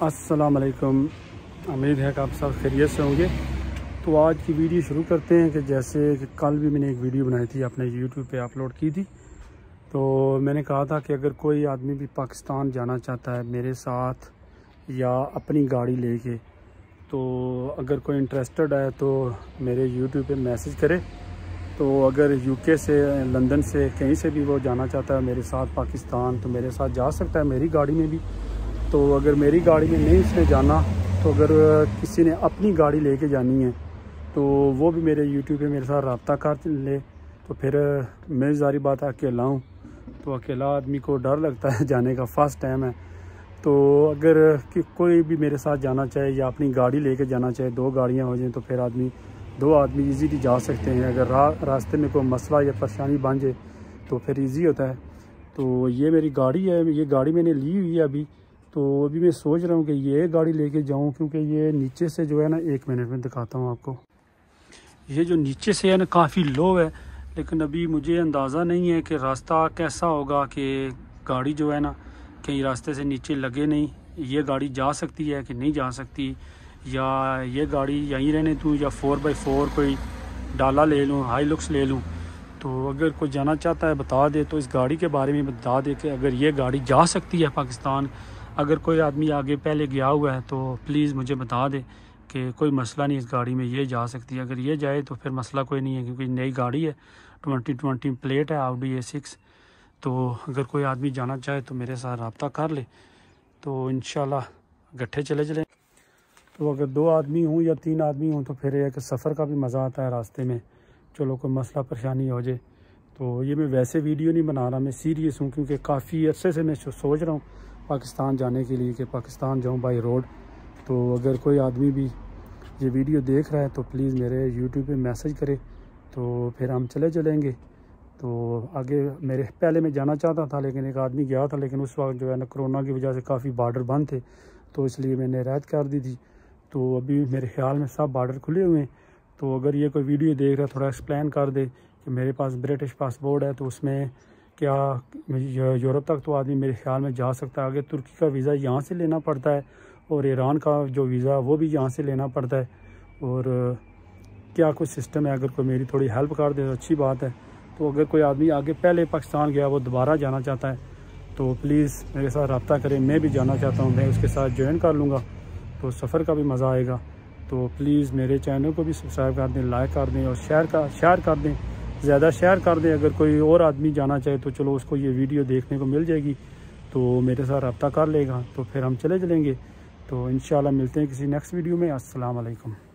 अस्सलाम वालेकुम। उम्मीद है कि आप सब खैरियत से होंगे। तो आज की वीडियो शुरू करते हैं कि जैसे कि कल भी मैंने एक वीडियो बनाई थी, अपने यूट्यूब पे अपलोड की थी। तो मैंने कहा था कि अगर कोई आदमी भी पाकिस्तान जाना चाहता है मेरे साथ या अपनी गाड़ी लेके, तो अगर कोई इंटरेस्टेड है तो मेरे यूट्यूब पे मैसेज करे। तो अगर यूके से, लंदन से, कहीं से भी वो जाना चाहता है मेरे साथ पाकिस्तान, तो मेरे साथ जा सकता है मेरी गाड़ी में भी। तो अगर मेरी गाड़ी में नहीं इसने जाना, तो अगर किसी ने अपनी गाड़ी लेके जानी है तो वो भी मेरे यूट्यूब पे मेरे साथ रब्ता कर ले। तो फिर मैं ज़ाहिर बात अकेला हूँ, तो अकेला आदमी को डर लगता है जाने का, फर्स्ट टाइम है। तो अगर कि कोई भी मेरे साथ जाना चाहे या अपनी गाड़ी लेके जाना चाहे, दो गाड़ियाँ हो जाएं तो फिर दो आदमी इजीली जा सकते हैं। अगर रास्ते में कोई मसला या परेशानी बन जाए तो फिर इजी होता है। तो ये मेरी गाड़ी है, ये गाड़ी मैंने ली हुई है अभी। तो अभी मैं सोच रहा हूँ कि ये गाड़ी लेके जाऊँ, क्योंकि ये नीचे से जो है ना, 1 मिनट में दिखाता हूँ आपको। ये जो नीचे से है ना काफ़ी लो है, लेकिन अभी मुझे अंदाज़ा नहीं है कि रास्ता कैसा होगा, कि गाड़ी जो है ना कहीं रास्ते से नीचे लगे नहीं, ये गाड़ी जा सकती है कि नहीं जा सकती, या ये गाड़ी यहीं रहने दूँ या 4x4 कोई डाला ले लूँ, हाई लुक्स ले लूँ। तो अगर कोई जाना चाहता है बता दे, तो इस गाड़ी के बारे में बता दे कि अगर ये गाड़ी जा सकती है पाकिस्तान। अगर कोई आदमी आगे पहले गया हुआ है तो प्लीज़ मुझे बता दे कि कोई मसला नहीं, इस गाड़ी में ये जा सकती है। अगर ये जाए तो फिर मसला कोई नहीं है, क्योंकि नई गाड़ी है, 2020 प्लेट है, Audi A6। तो अगर कोई आदमी जाना चाहे तो मेरे साथ रब्ता कर ले, तो इंशाल्लाह इकट्ठे चले चलें। तो अगर 2 आदमी हूँ या 3 आदमी हूँ तो फिर एक सफ़र का भी मज़ा आता है रास्ते में। चलो कोई मसला परेशानी हो जाए। तो ये मैं वैसे वीडियो नहीं बना रहा, मैं सीरियस हूँ, क्योंकि काफ़ी अरसे से मैं सोच रहा हूँ पाकिस्तान जाने के लिए, कि पाकिस्तान जाऊँ बाई रोड। तो अगर कोई आदमी भी ये वीडियो देख रहा है तो प्लीज़ मेरे यूट्यूब पे मैसेज करे, तो फिर हम चले चलेंगे। तो आगे मेरे पहले मैं जाना चाहता था, लेकिन एक आदमी गया था, लेकिन उस वक्त जो है ना कोरोना की वजह से काफ़ी बॉर्डर बंद थे, तो इसलिए मैंने रद्द कर दी थी। तो अभी मेरे ख्याल में सब बॉर्डर खुले हुए हैं। तो अगर ये कोई वीडियो देख रहा है, थोड़ा एक्सप्लेन कर दे कि मेरे पास ब्रिटिश पासपोर्ट है, तो उसमें क्या यूरोप तक तो आदमी मेरे ख्याल में जा सकता है। आगे तुर्की का वीज़ा यहाँ से लेना पड़ता है, और ईरान का जो वीज़ा वो भी यहाँ से लेना पड़ता है। और क्या कुछ सिस्टम है, अगर कोई मेरी थोड़ी हेल्प कर दे तो अच्छी बात है। तो अगर कोई आदमी आगे पहले पाकिस्तान गया, वो दोबारा जाना चाहता है, तो प्लीज़ मेरे साथ रब्ता करें। मैं भी जाना चाहता हूँ, मैं उसके साथ ज्वाइन कर लूँगा, तो सफ़र का भी मज़ा आएगा। तो प्लीज़ मेरे चैनल को भी सब्सक्राइब कर दें, लाइक कर दें, और शेयर कर दें, ज़्यादा शेयर कर दें। अगर कोई और आदमी जाना चाहे तो चलो उसको ये वीडियो देखने को मिल जाएगी, तो मेरे साथ रब्ता कर लेगा, तो फिर हम चले चलेंगे। तो इंशाल्लाह मिलते हैं किसी नेक्स्ट वीडियो में। अस्सलाम वालेकुम।